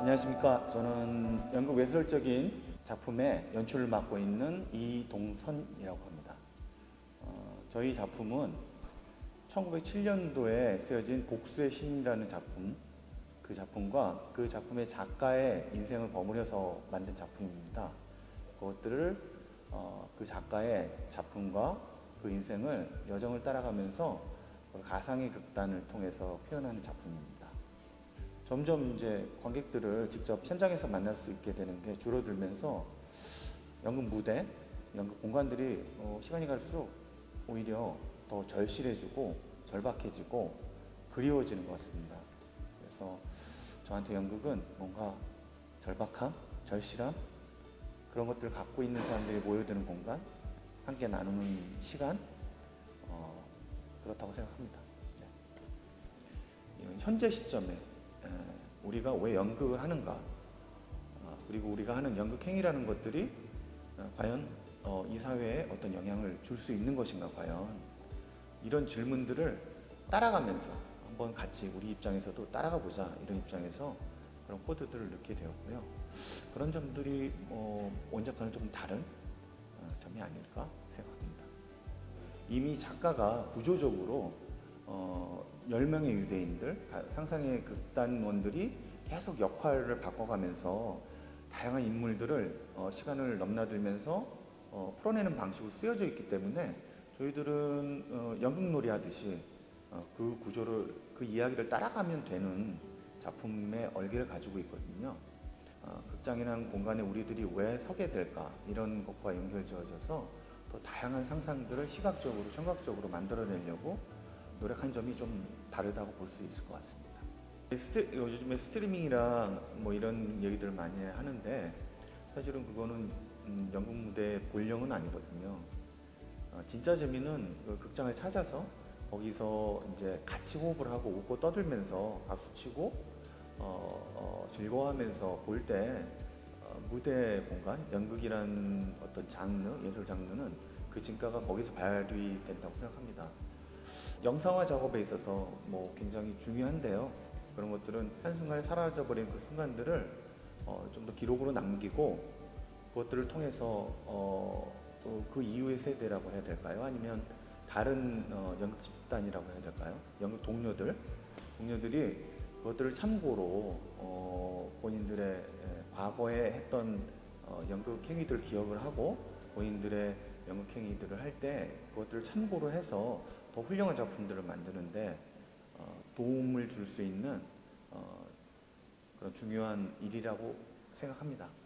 안녕하십니까. 저는 연극 외설적인 작품의 연출을 맡고 있는 이동선이라고 합니다. 저희 작품은 1907년도에 쓰여진 복수의 신이라는 작품, 그 작품과 그 작품의 작가의 인생을 버무려서 만든 작품입니다. 그것들을 그 작가의 작품과 그 인생을 여정을 따라가면서 가상의 극단을 통해서 표현하는 작품입니다. 점점 이제 관객들을 직접 현장에서 만날 수 있게 되는 게 줄어들면서 연극 무대, 연극 공간들이 시간이 갈수록 오히려 더 절실해지고 절박해지고 그리워지는 것 같습니다. 그래서 저한테 연극은 뭔가 절박함, 절실함 그런 것들을 갖고 있는 사람들이 모여드는 공간, 함께 나누는 시간, 그렇다고 생각합니다. 네. 현재 시점에 우리가 왜 연극을 하는가, 그리고 우리가 하는 연극 행위라는 것들이 과연 이 사회에 어떤 영향을 줄 수 있는 것인가, 과연 이런 질문들을 따라가면서 한번 같이 우리 입장에서도 따라가 보자, 이런 입장에서 그런 코드들을 넣게 되었고요. 그런 점들이 원작과는 조금 다른 점이 아닐까 생각합니다. 이미 작가가 구조적으로 10명의 유대인들, 상상의 극단원들이 계속 역할을 바꿔가면서 다양한 인물들을 시간을 넘나들면서 풀어내는 방식으로 쓰여져 있기 때문에 저희들은 연극놀이 하듯이 그 구조를, 그 이야기를 따라가면 되는 작품의 얼개를 가지고 있거든요. 극장이라는 공간에 우리들이 왜 서게 될까, 이런 것과 연결지어져서 더 다양한 상상들을 시각적으로, 청각적으로 만들어내려고 노력한 점이 좀 다르다고 볼 수 있을 것 같습니다. 요즘에 스트리밍이랑 뭐 이런 얘기들을 많이 하는데 사실은 그거는 연극 무대의 본령은 아니거든요. 진짜 재미는 그 극장을 찾아서 거기서 이제 같이 호흡을 하고 웃고 떠들면서 박수치고 즐거워하면서 볼 때 무대 공간, 연극이란 어떤 장르, 예술 장르는 그 진가가 거기서 발휘된다고 생각합니다. 영상화 작업에 있어서 뭐 굉장히 중요한데요. 그런 것들은 한순간에 사라져버린 그 순간들을 좀 더 기록으로 남기고 그것들을 통해서 그 이후의 세대라고 해야 될까요? 아니면 다른 연극 집단이라고 해야 될까요? 연극 동료들이 그것들을 참고로 본인들의 과거에 했던 연극 행위들을 기억을 하고 본인들의 연극 행위들을 할 때 그것들을 참고로 해서 더 훌륭한 작품들을 만드는데 도움을 줄 수 있는 그런 중요한 일이라고 생각합니다.